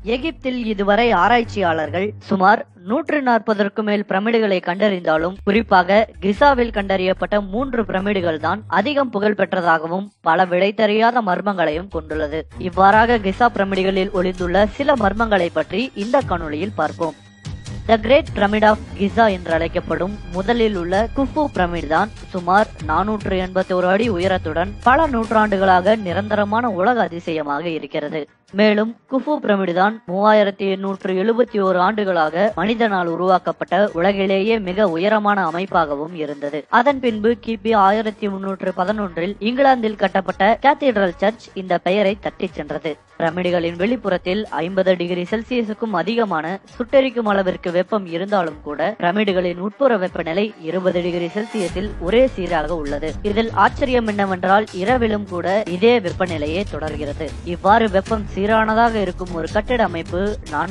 எகிப்தில் இதுவரை ஆராய்ச்சியாளர்கள் சுமார் 140க்கும் மேல் பிரமிடுகளை கண்டறிந்தாலும் குறிப்பாக கிசாவில் கண்டறியப்பட்ட 3 பிரமிடுகள் தான் அதிகம் புகழ் பெற்றதாகவும் பல விடை தெரியாத மர்மங்களையும் கொண்டுள்ளது. இவ்வாறாக கிசா பிரமிடுகளில் ஒளிந்துள்ள சில மர்மங்களை பற்றி இந்த காணொளியில் பார்ப்போம். The great pyramid of Giza என்று அழைக்கப்படும் முதலில் உள்ள குஃபு பிரமிட் தான் சுமார் 481 அடி உயரத்துடன் பல நூற்றாண்டுகளாக நிரந்தரமான உலக அதிசயமாக இருக்கிறது. மேலும் குஃபு பிரமிடு தான் 3871 ஆண்டுகளாக மனிதனால் உருவாக்கப்பட்ட உலகிலேயே மிக உயரமான அமைப்பாகவும் இருந்தது. அதன் பின்பு கிபி 1311 இங்கிலாந்தில் கட்டப்பட்ட கேத்தீட்ரல் சர்ச் இந்த பெயரை தட்டிச் சென்றது. பிரமிடுகளின் வெளிப்புறத்தில் 50 டிகிரி செல்சியஸுக்கும் அதிகமான சுட்டெரிக்கும் அளவிற்கு வெப்பம் இருந்தாலும் கூட பிரமிடுகளின் உட்புற வெப்பநிலை 20 டிகிரி செல்சியஸில் ஒரே சீராக உள்ளது. இதில் ஆச்சரியம் என்னவென்றால் இரவிலும் கூட இதே வெப்பநிலையே தொடர்கிறது. இவ்வாறு வெப்பம் சீரானதாக இருக்கும் ஒரு கட்டிட அமைப்பு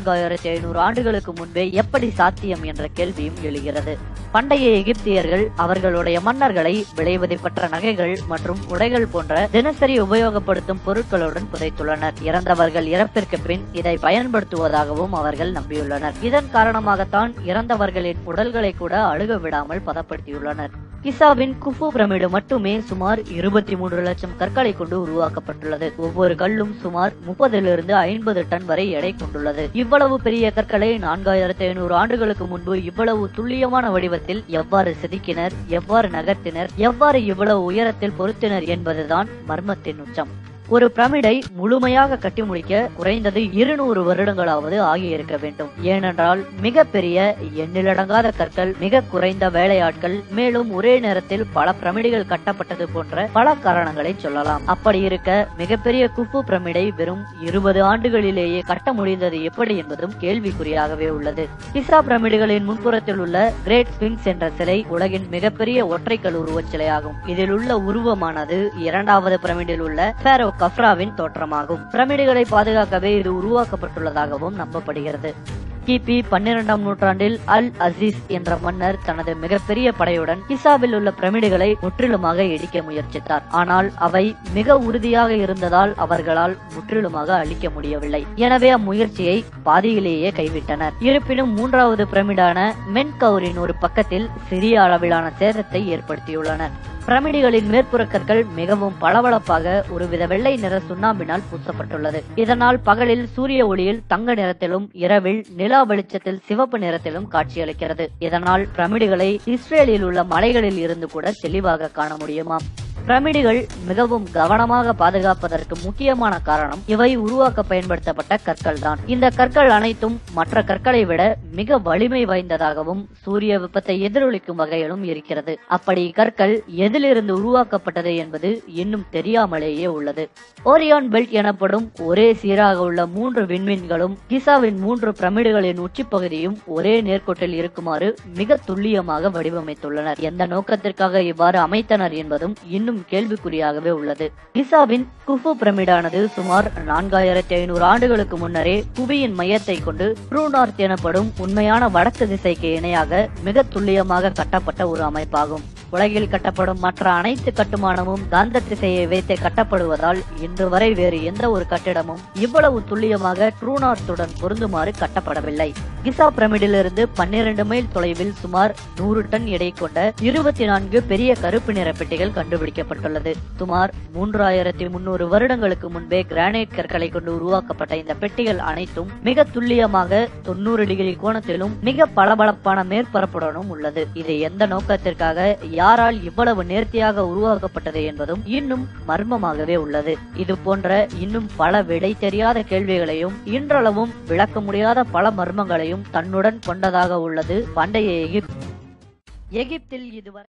4500 ஆண்டுகளுக்கு முன்பே எப்படி சாத்தியம் என்ற கேள்வியும் எழுகிறது. பண்டைய எகிப்தியர்கள் அவர்களுடைய மன்னர்களை விலைமதிப்பற்ற நகைகள் மற்றும் உடைகள் போன்ற தினசரி உபயோகப்படுத்தும் பொருட்களுடன் புதைத்துள்ளனர். இறந்தவர்கள் இறப்பிற்கு பின் இதை பயன்படுத்துவதாகவும் அவர்கள் நம்பியுள்ளனர். இதன் காரணமாகத்தான் இறந்தவர்களின் உடல்களை கூட அழுக விடாமல் பதப்படுத்தியுள்ளனர். கிசாவின் குஃபு பிரமிடு மட்டுமே சுமார் 23 லட்சம் கற்களை கொண்டு உருவாக்கப்பட்டுள்ளது. ஒவ்வொரு கல்லும் சுமார் 30 - 50 டன் வரை எடை கொண்டுள்ளது. இவ்வளவு பெரிய கற்களை 4500 ஆண்டுகளுக்கு முன்பு இவ்வளவு துல்லியமான வடிவத்தில் எவ்வாறு செதுக்கினர், எவ்வாறு நகர்த்தினர், எவ்வாறு இவ்வளவு உயரத்தில் பொருத்தினர் என்பதுதான் மர்மத்தின் உச்சம். ஒரு பிரமிடை முழுமையாக கட்டி முடிக்க குறைந்தது 200 வருடங்களாவது ஆகியிருக்க வேண்டும். ஏனென்றால் மிகப்பெரிய எண்ணிலடங்காத கற்கள், மிக குறைந்த வேலையாட்கள், மேலும் ஒரே நேரத்தில் பல பிரமிடுகள் கட்டப்பட்டது போன்ற பல காரணங்களை சொல்லலாம். அப்படி இருக்க மிகப்பெரிய குஃபு பிரமிடை வெறும் 20 ஆண்டுகளிலேயே கட்ட முடிந்தது எப்படி என்பதும் கேள்விக்குறியாகவே உள்ளது. கிசா பிரமிடுகளின் முன்புறத்தில் உள்ள கிரேட் ஸ்பிங்க்ஸ் என்ற சிலை உலகின் மிகப்பெரிய ஒற்றைக்கல் உருவச் சிலையாகும். இதில் உள்ள உருவமானது 2வது பிரமிடில் உள்ள பாரோ கஃப்ராவின் தோற்றமாகும். பிரமிடுகளை பாதுகாக்கவே இது உருவாக்கப்பட்டுள்ளதாகவும் நம்பப்படுகிறது. கிபி 12ஆம் நூற்றாண்டில் அல் அசீஸ் என்ற மன்னர் தனது மிகப்பெரிய படையுடன் கிசாவில் உள்ள பிரமிடுகளை முற்றிலுமாக இடிக்க முயற்சித்தார். ஆனால் அவை மிக உறுதியாக இருந்ததால் அவர்களால் முற்றிலுமாக அழிக்க முடியவில்லை. எனவே அம்முயற்சியை பாதியிலேயே கைவிட்டனர். இருப்பினும் 3வது பிரமிடான மென்கவுரின் ஒரு பக்கத்தில் சிறிய அளவிலான சேதத்தை ஏற்படுத்தியுள்ளனர். பிரமிடுகளின் மேற்புற கற்கள் மிகவும் பளபளப்பாக ஒருவித வெள்ளை நிற சுண்ணாம்பினால் பூசப்பட்டுள்ளது. இதனால் பகலில் சூரிய ஒளியில் தங்க நிறத்திலும் இரவில் நிலா வெளிச்சத்தில் சிவப்பு நிறத்திலும் காட்சியளிக்கிறது. இதனால் பிரமிடுகளை இஸ்ரேலில் உள்ள மலைகளில் இருந்து கூட தெளிவாக காண முடியுமாம். பிரமிடுகள் மிகவும் கவனமாக பாதுகாப்பதற்கு முக்கியமான காரணம் இவை உருவாக்க பயன்படுத்தப்பட்ட கற்கள் தான். இந்த கற்கள் அனைத்தும் மற்ற கற்களை விட மிக வலிமை வாய்ந்ததாகவும் சூரிய வெப்பத்தை எதிரொலிக்கும் வகையிலும் இருக்கிறது. அப்படி கற்கள் எதிலிருந்து உருவாக்கப்பட்டது என்பது இன்னும் தெரியாமலேயே உள்ளது. ஓரியான் பெல்ட் எனப்படும் ஒரே சீராக உள்ள 3 விண்மீன்களும் கிசாவின் 3 பிரமிடுகளின் உச்சிப்பகுதியும் ஒரே நேர்கோட்டில் இருக்குமாறு மிக துல்லியமாக வடிவமைத்துள்ளனர். எந்த நோக்கத்திற்காக இவ்வாறு அமைத்தனர் என்பதும் இன்னும் கேள்விக்குறியாகவே உள்ளது. கிசாவின் குஃபு பிரமிடானது சுமார் 4500 ஆண்டுகளுக்கு முன்னரே புவியின் மையத்தை கொண்டு ட்ரூ நார்த் எனப்படும் உண்மையான வடக்கு திசைக்கு இணையாக மிக துல்லியமாக கட்டப்பட்ட ஒரு அமைப்பாகும். உலகில் கட்டப்படும் மற்ற அனைத்து கட்டுமானமும் காந்த திசையை வைத்து கட்டப்படுவதால் இன்று வரை வேறு எந்த ஒரு கட்டிடமும் இவ்வளவு துல்லியமாக ட்ரூ நார்த்துடன் பொருந்துமாறு கட்டப்படவில்லை. கிசா பிரமிடிலிருந்து 12 மைல் தொலைவில் சுமார் 100 டன் எடை கொண்ட 24 பெரிய கருப்பு நிற பெட்டிகள் கண்டுபிடிக்கப்பட்டுள்ளது. சுமார் 3300 வருடங்களுக்கு முன்பே கிரானைட் கற்களை கொண்டு உருவாக்கப்பட்ட இந்த பெட்டிகள் அனைத்தும் மிக துல்லியமாக 90 டிகிரி கோணத்திலும் மிக பளபளப்பான மேற்பரப்புடனும் உள்ளது. இது எந்த நோக்கத்திற்காக யாரால் இவ்வளவு நேர்த்தியாக உருவாக்கப்பட்டது என்பதும் இன்னும் மர்மமாகவே உள்ளது. இது போன்ற இன்னும் பல விடை தெரியாத கேள்விகளையும் இன்றளவும் விளக்க முடியாத பல மர்மங்களையும் தன்னுடன் கொண்டதாக உள்ளது பண்டைய எகிப்தில் இதுவரை